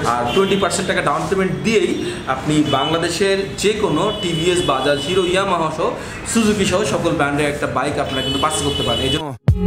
আর 20% টাকা down payment দিয়েই আপনি বাংলাদেশের যে কোনো টিভিএস, বাজাজ, হিরো, ইয়ামাহা সহ সুজুকি সহ সকল ব্র্যান্ডের একটা বাইক আপনারা কিন্তু পার্চেস করতে পারেন। এই জন্য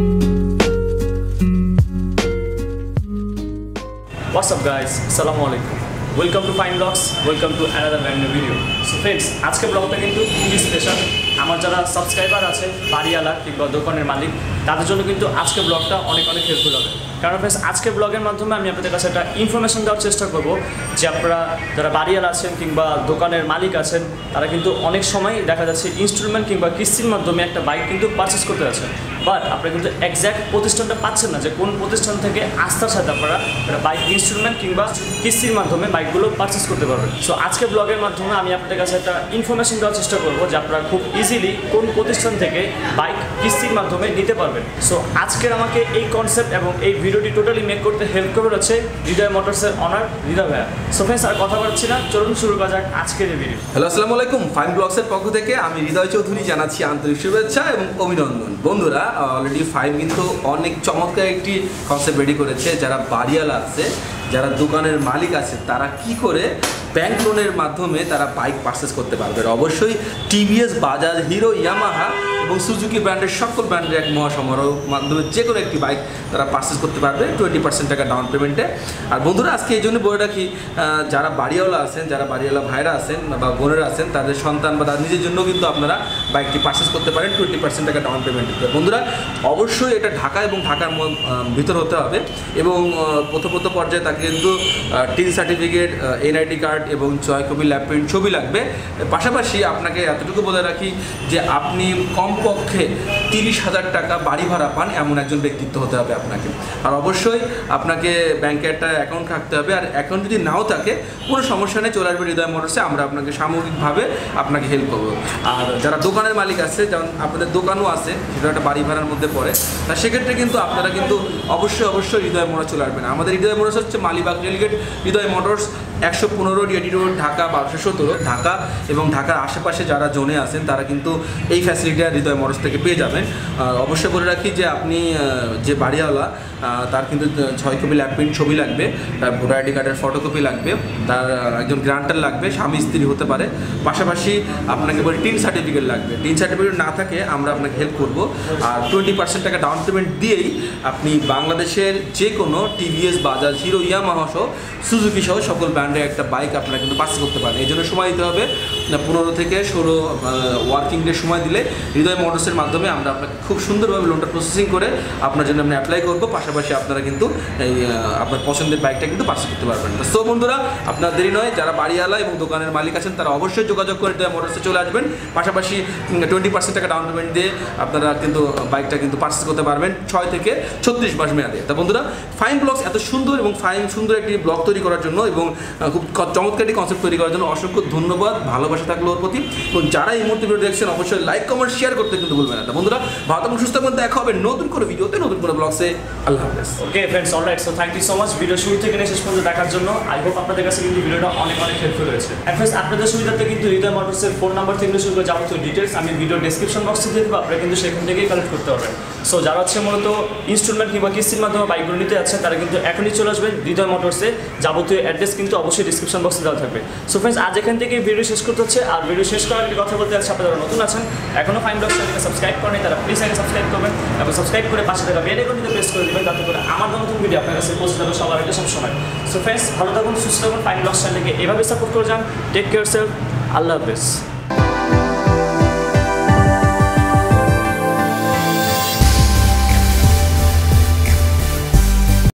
What's up guys, Assalamu alaikum. Welcome to Fine Vlogs, welcome to another brand new video. So friends, আজকে ব্লগটা কিন্তু খুবই স্পেশাল। আমার যারা সাবস্ক্রাইবার আছে, বাড়িওয়ালা কিংবা দোকানের মালিক, তাদের জন্য কিন্তু আজকে ব্লগটা অনেক হেল্পফুল হবে। কারণ ফ্রেন্ডস, আজকে ব্লগের মাধ্যমে আমি আপনাদের কাছে একটা ইনফরমেশন দেওয়ার চেষ্টা করব যে আপনারা যারা বাড়িওয়ালা আছেন কিংবা দোকানের মালিক আছেন, তারা কিন্তু অনেক সময় দেখা যাচ্ছে ইনস্টলমেন্ট কিংবা কিস্তির মাধ্যমে একটা বাইক কিন্তু পারচেস করতে যাচ্ছেন, বাট আপনারা কিন্তু এক্স্যাক্ট প্রতিষ্ঠানটা পাচ্ছেন না যে কোন প্রতিষ্ঠান থেকে আস্থার সাথে আপনারা বাইক ইনস্টলমেন্ট কিংবা কিস্তির মাধ্যমে বাইকগুলো পারচেস করতে পারবেন। সো আজকে ব্লগের মাধ্যমে আমি আপনাদের কাছে একটা ইনফরমেশন দেওয়ার চেষ্টা করব যে আপনারা খুব ইজিলি কোন প্রতিষ্ঠান থেকে বাইক কিস্তির মাধ্যমে নিতে পারবেন। সো আজকের আমাকে এই কনসেপ্ট এবং এই ভিডিওটি টোটালি মেক করতে হেল্প করে হচ্ছে হৃদয় মোটরসের অনার হৃদয় ভাইয়া। সো ফ্রেন্ডস, আর কথা বলছি না, চলুন শুরু করা যাক আজকের এই ভিডিও। হ্যালো, আসসালামু আলাইকুম। ফাইন ব্লগসের পক্ষ থেকে আমি হৃদয় চৌধুরী জানাচ্ছি আন্তরিক শুভেচ্ছা এবং অভিনন্দন। বন্ধুরা, অলরেডি ফাইন কিন্তু অনেক চমৎকার একটি কনসেপ্ট রেডি করেছে। যারা বাড়িওয়ালা আছে, যারা দোকানের মালিক আছে, তারা কি করে ব্যাংক লোনের মাধ্যমে তারা বাইক পারচেস করতে পারবে। অবশ্যই টিভিএস, বাজাজ, হিরো, ইয়ামাহা এবং সুজুকি ব্র্যান্ডের সকল ব্র্যান্ডের এক মহাসমারোহ মাধ্যমে যে কোনো একটি বাইক তারা পারচেস করতে পারবে 20% টাকা ডাউন পেমেন্টে। আর বন্ধুরা, আজকে এই জন্য বলে রাখি, যারা বাড়িওয়ালা আছেন, যারা বাড়িওয়ালা ভাইরা আছেন বা বোনেরা আছেন, তাদের সন্তান বা তাদের নিজের জন্য কিন্তু আপনারা বাইকটি পারচেস করতে পারেন 20% টাকা ডাউন পেমেন্টে। বন্ধুরা, অবশ্যই এটা ঢাকা এবং ঢাকার ভিতর হতে হবে এবং প্রথম পর্যায়ে তাকে কিন্তু টিন সার্টিফিকেট, এনআইডি কার্ড এবং 6 কপি ল্যাব প্রিন্ট ছবি লাগবে। পাশাপাশি আপনাকে এতটুকু বলে রাখি যে আপনি কমপক্ষে 30,000 টাকা বাড়ি ভাড়া পান এমন একজন ব্যক্তিত্ব হতে হবে আপনাকে। আর অবশ্যই আপনাকে ব্যাংকে একটা অ্যাকাউন্ট রাখতে হবে। আর অ্যাকাউন্ট যদি নাও থাকে, কোনো সমস্যা নেই, চলে আসবে হৃদয় মোটরসে, আমরা আপনাকে সামগ্রিকভাবে আপনাকে হেল্প করবো। আর যারা দোকানের মালিক আছে, যেমন আপনাদের দোকানও আছে, সেটা একটা বাড়ি ভাড়ার মধ্যে পড়ে, তা সেক্ষেত্রে কিন্তু আপনারা কিন্তু অবশ্যই হৃদয় মোটরস চলে আসবেন। আমাদের হৃদয় মোটরস হচ্ছে Malibagh rail gate, Hriday motors 115 DAD road, Dhaka 1217। Dhaka এবং ঢাকার আশেপাশে যারা জোনে আছেন তারা কিন্তু এই ফ্যাসিলিটিটা হৃদয় মোটরস থেকে পেয়ে যাবেন। অবশ্যই বলে রাখি যে আপনি যে বাড়িওয়ালা, তার কিন্তু 6 কপি ল্যাব প্রিন্ট ছবি লাগবে, তার ভোটার আইডি কার্ডের ফটোকপি লাগবে, তার একজন গ্রান্টার লাগবে, স্বামী স্ত্রী হতে পারে। পাশাপাশি আপনাকে বলে টিন সার্টিফিকেট লাগবে। টিন সার্টিফিকেট না থাকে আমরা আপনাকে হেল্প করব। আর 20% টাকা ডাউন পেমেন্ট দিয়েই আপনি বাংলাদেশের যে কোনো টিভিএস, বাজাজ, হিরো, ইয়ামাহা সহ সুজুকি সহ সকল ব্র্যান্ডের একটা বাইক আপনারা কিন্তু পারচেস করতে পারেন। এই জন্য সময় দিতে হবে 15 থেকে 16 ওয়ার্কিং ডে সময় দিলে হৃদয় মোটরসের মাধ্যমে আমরা আপনাকে খুব সুন্দরভাবে লোনটা প্রসেসিং করে আপনার জন্য আমরা অ্যাপ্লাই করবো। পাশাপাশি আপনারা কিন্তু এই আপনার পছন্দের বাইকটা কিন্তু পারচেস করতে পারবেন। তো বন্ধুরা, আপনার দেরি নয়, যারা বাড়িওয়ালা এবং দোকানের মালিক আছেন তারা অবশ্যই যোগাযোগ করে হৃদয় মোটরসে চলে আসবেন। পাশাপাশি 20% টাকা ডাউন পেমেন্ট দিয়ে আপনারা কিন্তু বাইকটা কিন্তু পারচেস করতে পারবেন 6 থেকে 36 মাস মেয়াদে। তা বন্ধুরা, ফাইন ব্লগস এত সুন্দর এবং সুন্দর একটি ব্লগ তৈরি করার জন্য এবং খুব চমৎকার একটি কনসেপ্ট তৈরি করার জন্য অসংখ্য ধন্যবাদ, ভালোবাসা থাকলো ওর প্রতি। এবং যারা এই মুহূর্তে ভিডিও দেখছেন অবশ্যই লাইক, কমেন্ট, শেয়ার করতে কিন্তু ভুলবেন না। বন্ধুরা, ভালো এবং সুস্থ থাকবেন, দেখা হবে নতুন করে ভিডিওতে, নতুন করে ব্লগসে। আল্লাহ হাফেজ। Okay friends, alright, so thank you so much video শুরু থেকে শেষ পর্যন্ত দেখার জন্য। আই হোপ আপনাদের কাছে কিন্তু ভিডিওটা অনেক হেল্পফুল হয়েছে। এন্ড ফ্রেন্ডস, আপনাদের সুবিধাতে কিন্তু হৃদয় মোটরসের ফোন নাম্বার থেকে শুরু করে যাবতীয় ডিটেলস আমি ভিডিও ডেসক্রিপশন বক্সে দিয়ে দেবো, আপনারা কিন্তু সেখান থেকেই কালেক্ট করতে পারবেন। সো যারা হচ্ছে মূলত ইনস্টলমেন্ট কিংবা কিস্তির মাধ্যমে বাইকগুলো নিতে যাচ্ছেন, তারা কিন্তু এখনই চলে আসবেন হৃদয় মোটরসে। যাবতীয় অ্যাড্রেস কিন্তু অবশ্যই ডিসক্রিপশন বক্সে দেওয়া থাকবে। সো ফ্রেন্ডস, আজ এখান থেকে ভিডিও শেষ করতে হচ্ছে। আর ভিডিও শেষ করার আগে কথা বলতে যাচ্ছে, আপনারা যারা নতুন আছেন, এখনও ফাইন ব্লগস চ্যানেলকে সাবস্ক্রাইব করেন, তারা প্লিজ আগে সাবস্ক্রাইব করবেন এবং সাবস্ক্রাইব করে পাশে থাকা বেল আইকনটিতে প্রেস করে দেবেন, যাতে করে আমার নতুন ভিডিও আপনার কাছে পৌঁছে যাবে সবার আগে সবসময়। সো ফ্রেন্ডস, ভালো থাকুন, সুস্থ থাকুন, ফাইন ব্লগস চ্যানেলকে এভাবে সাপোর্ট করে যান। টেক কেয়ার সেলফ, আল্লাহ হাফেজ।